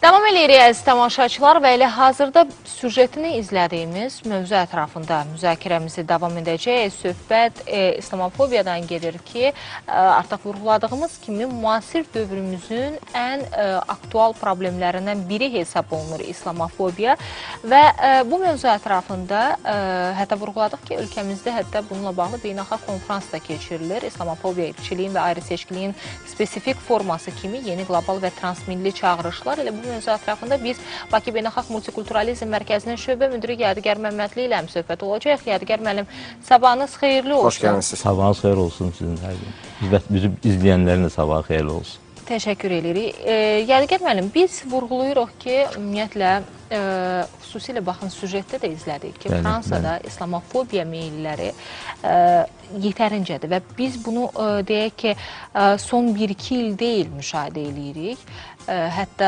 Davam edirik əziz tamaşaçılar və elə hazırda süjetini izlədiyimiz mövzu ətrafında müzakirəmizi davam edəcək. Söhbət İslamofobiyadan gedir ki, artıq vurğuladığımız kimi müasir dövrümüzün ən aktual problemlərindən biri hesab olunur İslamofobiya və bu mövzu ətrafında hətta vurğuladıq ki, ölkəmizdə hətta bununla bağlı beynəlxalq konfrans da keçirilir. İslamofobiya, irqçiliyin və ayrı-seçkiliyin spesifik forması kimi yeni qlobal və transmilli çağırışlar. Elə bu mövzu ətrafında biz Bakı Beynəlxalq Multikulturalizm Mərkəzinin şöbə müdiri Yadigar Məmmədli ilə söhbət olacaq. Yadigar müəllim, sabahınız xeyirli olsun. Xoş gəlmişsiniz. Sabahınız xeyir olsun sizin hər gün. Bizim izləyənlərin də sabahı xeyirli olsun. Təşəkkür edirik. Yadigar müəllim, biz vurğuluyuruq ki, ümumiyyətlə, xüsusilə baxın, süjetdə də izlədik ki, Fransada İslamofobiya meyilləri yetərincədir və biz bunu deyək ki, son 1-2 il deyil müşahidə edirik. Hətta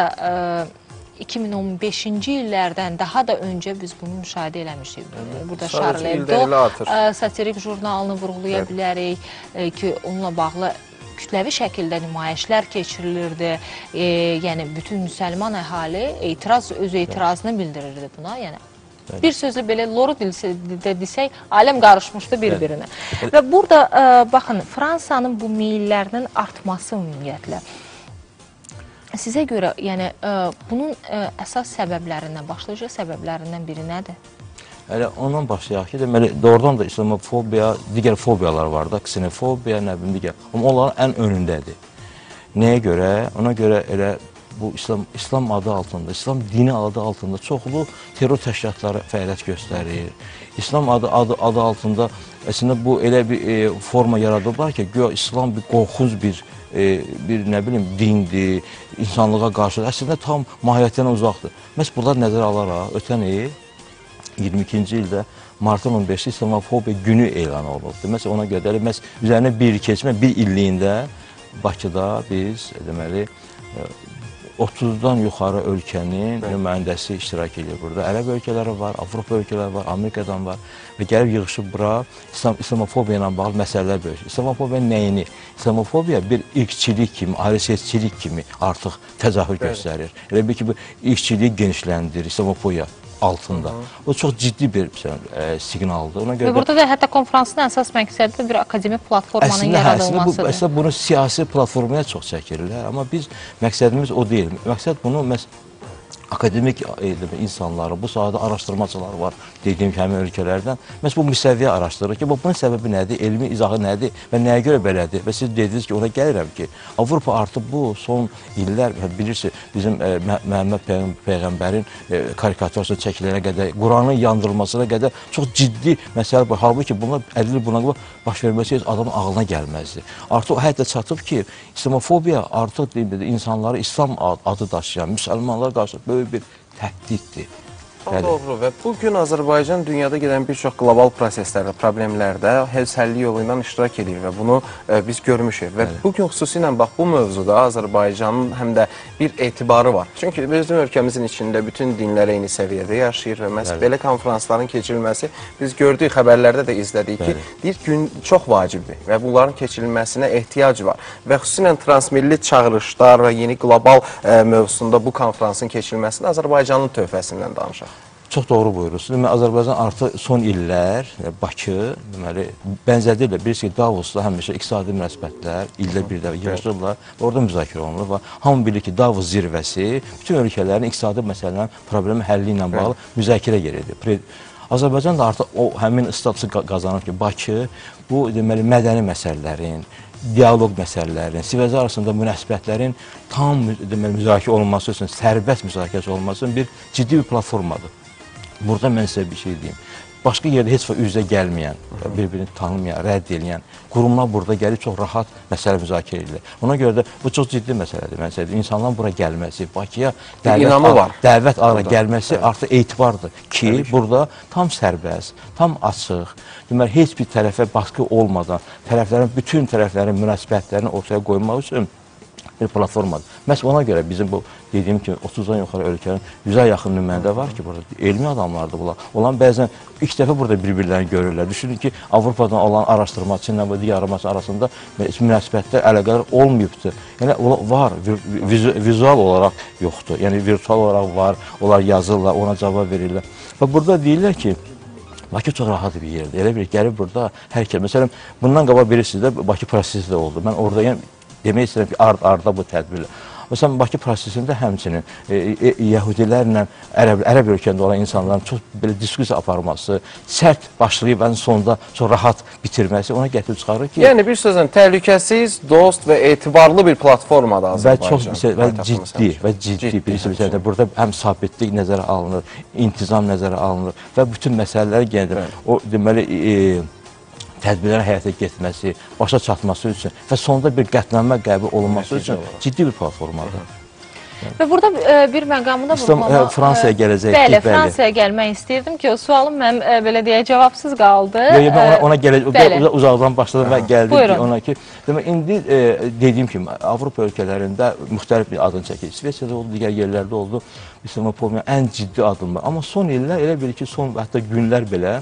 2015-ci illərdən daha da öncə biz bunu müşahidə eləmişik. Burada Charlie Hebdo satirik jurnalını vurğulaya bilərik ki, onunla bağlı kütləvi şəkildə nümayişlər keçirilirdi. Yəni, bütün müsəlman əhali öz etirazını bildirirdi buna. Yəni, bir sözlə belə loru dildə desək, aləm qarışmışdı bir-birinə. Və burada, baxın, Fransanın bu meyillərinin artması ümumiyyətlə, sizə görə, yəni, bunun əsas səbəblərindən, başlıca səbəblərindən biri nədir? Elə ondan başlayaq ki, deməli, doğrudan da İslamofobiya, digər fobiyalar var da, ksenofobiya, nə bilim, digər. Amma onların ən önündədir. Nəyə görə? Ona görə elə bu İslam adı altında, İslam dini adı altında çoxlu terror təşkilatları fəaliyyət göstərir. İslam adı altında əslində bu elə bir forma yaradıblar ki, güya İslam bir qorxunc bir nə bilim, dindir, insanlığa qarşı, əslində tam mahiyyətdən uzaqdır. Məhz bunlar nəzərə alaraq, ötən il, 22-ci ildə, martın 15-i İslamofobiya günü elan olundu. Məhz ona görə də, məhz üzərinə bir keçmə, bir illiyində Bakıda biz, deməli, 30-dan yuxarı ölkənin nümayəndəsi iştirak edir burada. Ərəb ölkələri var, Avropa ölkələri var, Amerikadan var və gəlib yığışıb bura İslamofobiya ilə bağlı məsələlər bölüşür. İslamofobiya nəyini? İslamofobiya bir irqçilik kimi, ayrı-seçkilik kimi artıq təzahür göstərir. Elə bir ki, bu irqçiliyi genişləndirir İslamofobiya altında. O çox ciddi bir siqnaldır. Və burada da hətta konferansın əsas məqsədi bir akademik platformanın yaradılmasıdır. Əslində bunu siyasi platformaya çox çəkirlər, amma biz məqsədimiz o deyil. Məqsəd bunu akademik insanları, bu sahədə araşdırmacılar var, dediyim ki, həmin ölkələrdən. Məhz bu müstəviyə araşdırır ki, bunun səbəbi nədir, elmi izahı nədir və nəyə görə belədir? Və siz dediniz ki, ona gəlirəm ki, Avropa artıq bu son illər, bilirsiniz, bizim Məhəmməd Peyğəmbərin karikaturasını çəkilənə qədər, Quranın yandırılmasına qədər çox ciddi məsələ var. Halbuki bunlar 50 il buna baş verməsi heç adamın ağlına gəlməzdi. Artıq o həddə çatıb ki, İslamofobiya artıq insanları İslam adı daşıyan, müsəlmanlara qarşı böyük bir təhdiddir. Doğru və bugün Azərbaycan dünyada gedən bir çox qlobal proseslərdə, problemlərdə həlli yolu ilə iştirak edir və bunu biz görmüşük. Və bugün xüsusilə bax, bu mövzuda Azərbaycanın həm də bir etibarı var. Çünki bizim ölkəmizin içində bütün dinlər eyni səviyyədə yaşayır və məhz belə konferansların keçirilməsi biz gördük, xəbərlərdə də izlədik ki, bir gün çox vacibdir və bunların keçirilməsinə ehtiyac var. Və xüsusilə transmilli çağırışlar və yeni qlobal mövzusunda bu konferansın keçirilməsində Azərbaycanın töhfəsindən danışaq. Çox doğru buyurursunuz. Azərbaycan artıq son illər Bakı, deməli, bənzədirlə, bilirsiniz ki, Davosda həmişə iqtisadi münasibətlər, ildə bir dəfə yığışırlar, orada müzakirə olunur və hamı bilir ki, Davos zirvəsi bütün ölkələrin iqtisadi məsələlərin problemi həlli ilə bağlı müzakirə yeridir. Azərbaycan da artıq o həmin statusu qazanır ki, Bakı bu, deməli, mədəni məsələlərin, dialoq məsələlərin, sivilizasiya arasında münasibətlərin tam müzakirə olunması üçün, sərbəst müzakirəsi olması üçün bir ciddi bir platformadır. Burada mən sizə bir şey deyim. Başqa yerdə heç vaxt üzə gəlməyən, bir-birini tanımayan, rədd edən qurumlar burada gəlib çox rahat məsələ müzakirə edilir. Ona görə də bu çox ciddi məsələdir. Mən sizə deyim, insanların bura gəlməsi, Bakıya dəvət ağına gəlməsi artıq etibardır ki, burada tam sərbəst, tam açıq, deməli, heç bir tərəfə baskı olmadan, bütün tərəflərin münasibətlərini ortaya qoymaq üçün bir platformadır. Məhz ona görə bizim bu dediyim kimi 30-dan yuxarı ölkənin 100-ə yaxın nümayəndə var ki, burada elmi adamlardır bunlar. Olan bəzən ilk dəfə burada bir-birlərini görürlər. Düşünün ki, Avropadan olan araşdırmaçı ilə və digər araşdırmaçı arasında münasibətlər, əlaqələr olmayıbdır. Yəni var, vizual olaraq yoxdur. Yəni virtual olaraq var, onlar yazırlar, ona cavab verirlər. Və burada deyirlər ki, Bakı çox rahat bir yerdir. Elə bir gəlib burada hər kəs. Məsələn, bundan qabaq bilirsiniz də Bakı prosesi də oldu. Mən orada demək istəyirəm ki, ard-arda bu tədbirlər. Məsələn, Bakı prosesində həmçinin Yəhudilərlə ərəb ölkəndə olan insanların çox belə diskusiya aparması, sərt başlayıb ən sonunda çox rahat bitirməsi ona gətirib çıxarır ki... Yəni, bir sözlə, təhlükəsiz, dost və etibarlı bir platformadır Azərbaycan. Və ciddi. Bilirsiniz, burada həm sabitlik nəzərə alınır, intizam nəzərə alınır və bütün məsələlər gəlir. O, deməli... tədbirlərin həyata getməsi, başa çatması üçün və sonunda bir qətnamə qəbul olunması üçün ciddi bir platformadır. Və burada bir məqamı da vurğulama... Fransaya gələcəkdik. Bəli, Fransaya gəlmək istəyirdim ki, o sualım mənim belə deyək cavabsız qaldı. Ona uzaqdan başladım və gəldim ona ki, indi dediyim kimi Avropa ölkələrində müxtəlif bir adın çəkir. İsveçrədə oldu, digər yerlərdə oldu. İslamofobiyanın ən ciddi adımlar. Amma son illər elə bir ki, son hətta günlər belə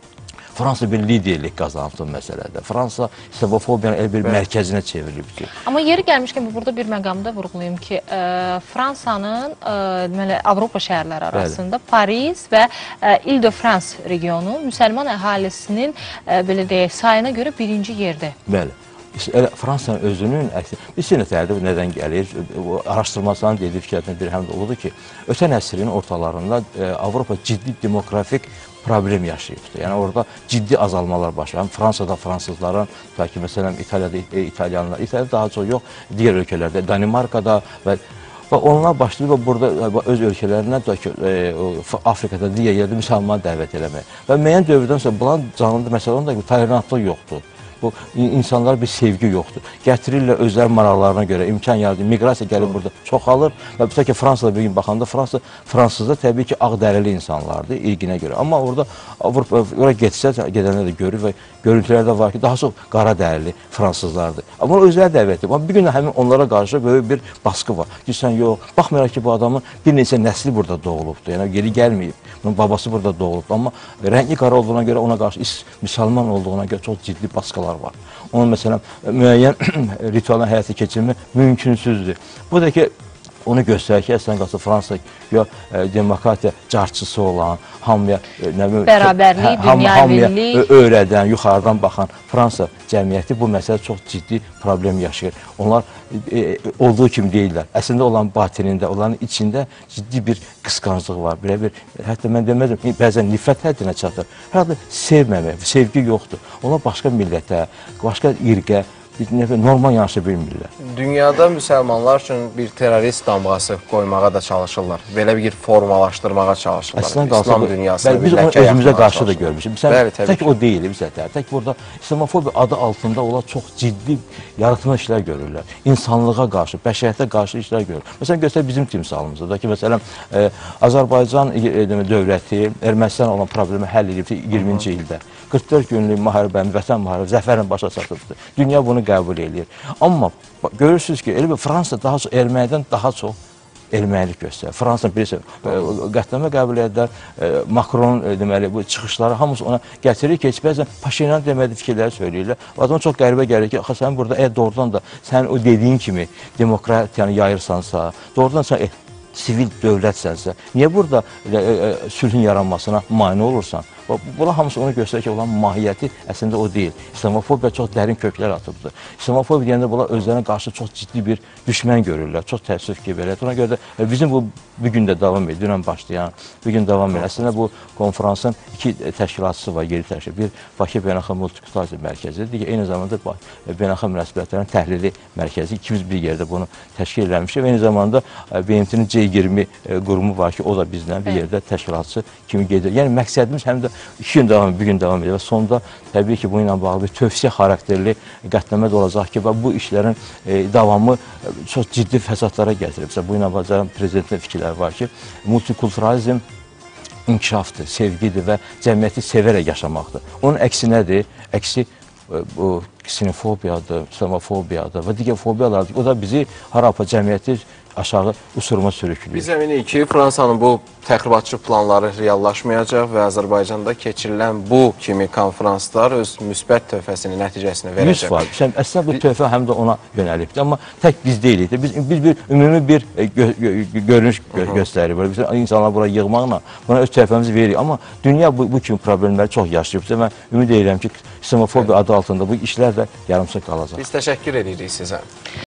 Fransa bir liderlik qazandı məsələdə. Fransa islamofobiyanın elə bir mərkəzinə çevrilib ki. Amma yeri gəlmişkən burada bir məqamda vurğulayım ki, Fransanın Avropa şəhərləri arasında Paris və İl-de-France regionu müsəlman əhalisinin belə deyək sayına görə birinci yerdə. Bəli. Fransanın özünün əksi, bir sinətlərdə nədən gəlir, araşdırmaçıların dediyi fikirlərdən biri həm də oldu ki, ötən əsrin ortalarında Avropa ciddi demografik problem yaşayıbdır. Yəni orada ciddi azalmalar başlayır. Fransada fransızların, ki məsələn İtaliyada İtalyanlar, İtaliyada daha çox yox, digər ölkələrdə, Danimarkada və onlar başlayıb burada öz ölkələrinə Afrikada, digər yerdə müsəlman dəvət eləmək. Və müəyyən dövrdən sonra bunların canlıdır, məsələn, da tolerantlıq yoxdur. Bu insanlara bir sevgi yoxdur. Gətirirlər özləri maraqlarına görə, imkan yaradır. Miqrasiya gəlib burada çoxalır və bir ki, Fransada bir gün baxanda fransızda təbii ki, ağ dərili insanlardır ilginə görə. Amma orada oraya gedənlər də görür və görüntülər də var ki, daha çox qara dərili fransızlardır. Amma özləri dəvət edir. Amma bir gün həmin onlara qarşı böyük bir baskı var. Deyirsən, yox, baxmayaraq ki, bu adamın bir neçə nəsli burada doğulubdur. Yəni, geri gəlməyib. Bunun babası burada doğulub. Amma rəngi qara olduğuna görə, ona qarşı müsəlman olduğuna görə çox ciddi baskılar var. Onun məsələn, müəyyən ritualın həyata keçirmək mümkünsüzdür. Bu da ki, onu göstərir ki, əslən qalsa Fransa demokratiya carçısı olan, hamıya bərabərlik, dünyəvillik öyrədən, yuxarıdan baxan Fransa cəmiyyəti bu məsələ çox ciddi problem yaşayır. Onlar olduğu kimi deyirlər. Əslində olan batinində, onların içində ciddi bir qısqanclıq var. Hətta mən demədim, bəzən nifrət həddinə çatır. Hətta sevməmək, sevgi yoxdur. Onlar başqa millətə, başqa irqə, normal yanaşa bilmirlər. Dünyada müsəlmanlar üçün bir terrorist damğası qoymağa da çalışırlar. Belə bir formalaşdırmağa çalışırlar. İslam dünyasını biz onu özümüzə qarşı da görmüşük. Tək o deyil, tək burada İslamofobiya adı altında onlar çox ciddi yaratma işlər görürlər. İnsanlığa qarşı, bəşəriyyətə qarşı işlər görürlər. Məsələn, göstər bizim timsalımızda ki, məsələn, Azərbaycan dövləti Ermənistan olan problemi həll edib 20-ci ildə. 44 günlük müharibəni, vətən müharibəsi zəfərlə başa çatıbdır. Dünya bunu qəbul edir. Amma görürsünüz ki, elə bir Fransa daha çox ermənidən daha çox ermənilik göstərir. Fransa bilirsə, qətnamə qəbul edirlər, Macron deməli, bu çıxışları hamısı ona gətirir ki, heç bəzən Paşinyan deməli fikirləri söyləyirlər. Adama çox qəribə gəlir ki, axı sən burada doğrudan da sən o dediyin kimi demokratiyanı yayırsansa, doğrudan sən sivil dövlətsənsə, niyə burada sülhün yaranmasına mane olursan? Bunlar hamısı onu göstərir ki, olan mahiyyəti əslində o deyil. İslamofobiya çox dərin köklər atıbdır. İslamofobiya deyəndə bunlar özlərinə qarşı çox ciddi bir düşmən görürlər. Çox təəssüf ki, belə. Ona görə də bizim bu gün də davam edir, dünən başlayan, bir gün davam edir. Əslində bu konferansın iki təşkilatçısı var, yeri təşkil. Bir, Bakı Beynəlxalq Multikulturalizm Mərkəzi, digər eyni zamanda Beynəlxalq Münasibətlərin Təhlili Mərkəzi. İkimiz bir yerdə bunu təşkil eləmişik. Eyni zamanda BMT-nin C20 qurumu var ki, o da bizlə bir yerdə təşkilatçı kimi gedir. Yəni məqsədimiz həm də 2 gün davam edir, bir gün davam edir və sonunda təbii ki, bu ilə bağlı bir tövsiyə xarakterli qətnamə də olacaq ki, və bu işlərin davamı çox ciddi fəsadlara gətirib. Bu ilə bağlı prezidentin fikirləri var ki, multikulturalizm inkişafdır, sevgidir və cəmiyyəti sevərək yaşamaqdır. Onun əksi nədir? Əksi bu ksenofobiyadır, islamofobiyadır və digər fobiyalardır. O da bizi harapa cəmiyyəti aşağı uçuruma sürükləyir. Biz əminik ki, Fransanın bu təxribatçı planları reallaşmayacaq və Azərbaycanda keçirilən bu kimi konferanslar öz müsbət töhfəsini, nəticəsini verəcək. 100%. Əslində bu töhfə həm də ona yönəlibdir, amma tək biz deyilik. Biz bir ümumi bir görünüş göstəririk. Biz insanları bura yığmaqla buna öz töhfəmizi veririk. Amma dünya bu kimi problemləri çox yaşayıbdır. Mən ümid edirəm ki, islamofobiya adı altında bu işlər də yarımçıq qalacaq. Biz təşəkkür edirik sizə.